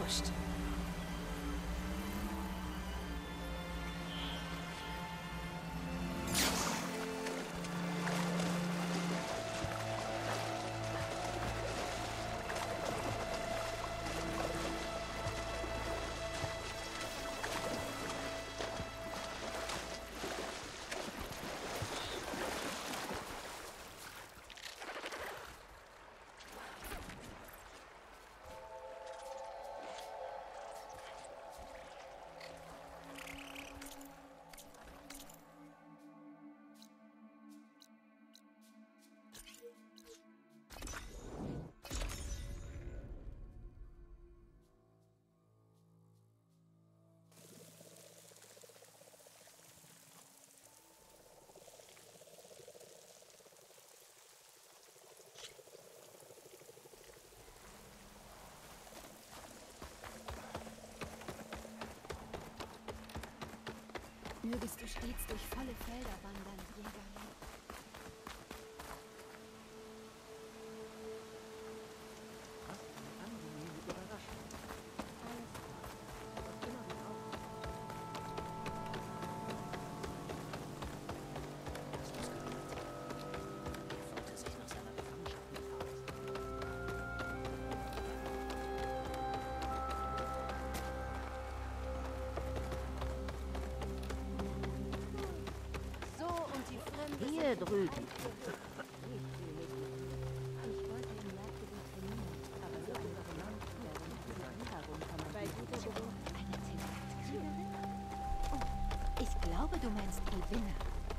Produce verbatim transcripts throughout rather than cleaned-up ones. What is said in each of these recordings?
Psst. Mögest du stets durch volle Felder wandern, Jägerling. Was eine angenehme Überraschung. Alles klar. Was immer wir auch. Das muss gehört sein. Er wollte sich nach seiner Gefangenschaft mithaben. So, und die Fremde Hier drüben. Ich wollte im Jagdgebiet trainieren, aber so ein Roman werden diese herumkommen. Bei guter Gewohnheit. Eine Telekriegerin? Oh, ich glaube, du meinst Elvinne.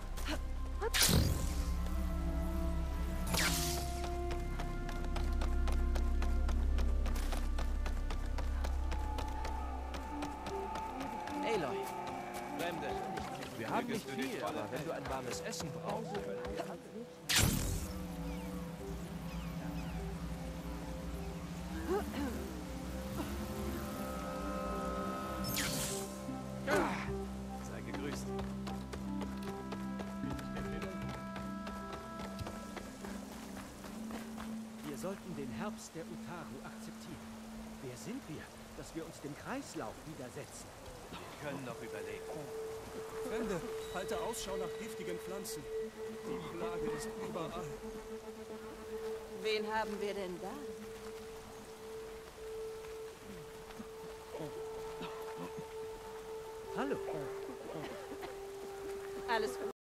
Aloy. Fremde. Wir haben nicht viel, aber wenn du ein warmes Essen brauchst... Ah, sei gegrüßt. Wir sollten den Herbst der Utaru akzeptieren. Wer sind wir, dass wir uns dem Kreislauf widersetzen? Wir können noch überleben. Fremde, halte Ausschau nach giftigen Pflanzen. Die Plage ist überall. Wen haben wir denn da? Hallo. Alles gut.